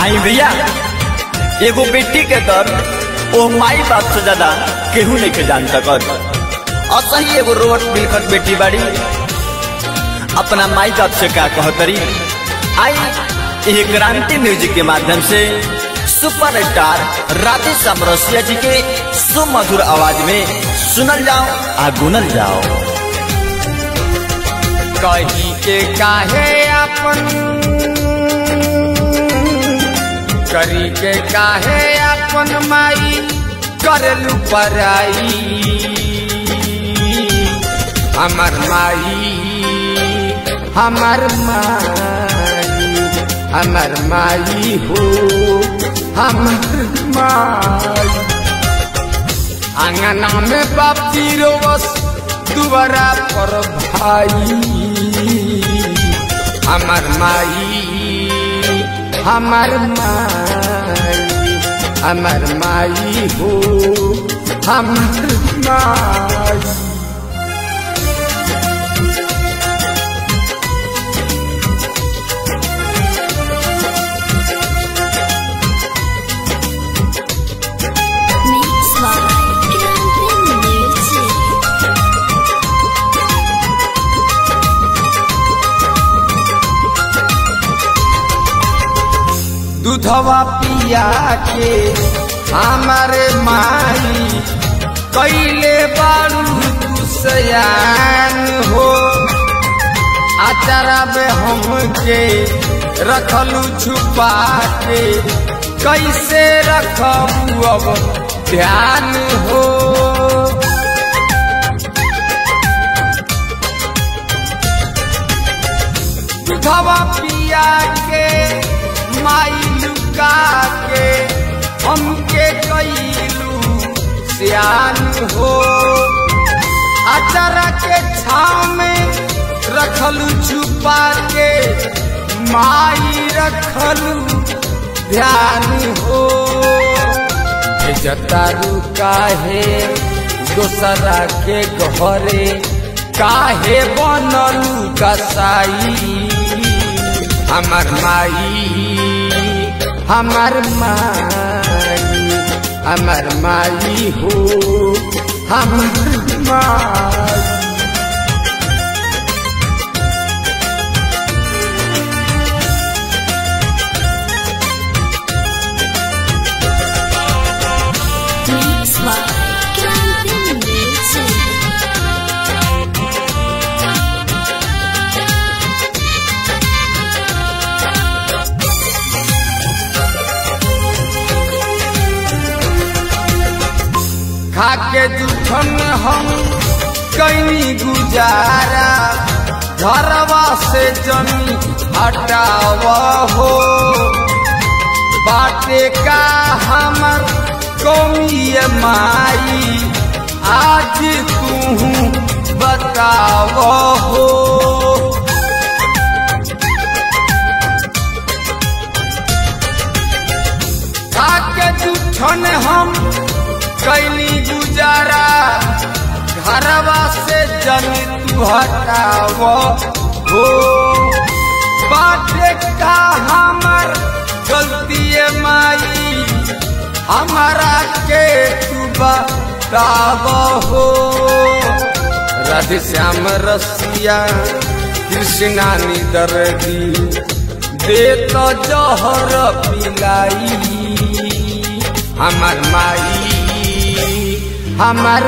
आई भैया एगो बेटी के दर्द ओ माई बाप से ज्यादा केहू नहीं के जान सकत। असही एगो रोवत बिलखत बेटी बाड़ी अपना माई बाप से का कहतरी। आई यह क्रांति म्यूजिक के माध्यम से सुपरस्टार राधे समरसिया जी के सुमधुर आवाज में सुनल जाओ आ गुनल जाओ। कही के काहे अपन करी के काहे अपन माई करलू पराई। हमर माई हमर माई हमर माई हो हमर माई। आंगना में बापी रोवस दुआरा पर भाई। हमर माई हमर माई हमर माई हो हमर माई। दूधवा पिया के हमारे माई कैले बारू दुसयान हो। आचारा में हमके रखलू छुपा के कैसे रखबू अब ध्यान हो। दूधवा पिया के माई लुका के हमके कैलू सियान हो। अचारा के छाव में रखलू छुपा के माई रखलू ध्यान हो। जतारू काहे दोसरा के घरे काहे बनलू कसाई। हमर माई हमर माई हमर माई हो हमर माई। खाके जूठन हम कैनी गुजारा घरवा से जमी हटाव हो। बाटे का हमर कौमी माई आज तू बताव हो। खाके जूठन हम कैनी गुजारा घरवा से जमी तू हटाव हो। बाटे का हमर गलती माई हमारा के तू बताव हो। राधे श्याम रसिया कृष्णा दर्दी दे तो जहर पिलाई। हमर माई हमर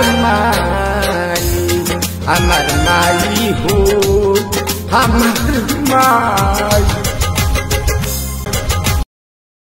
माई हमर माई हो हमर माई।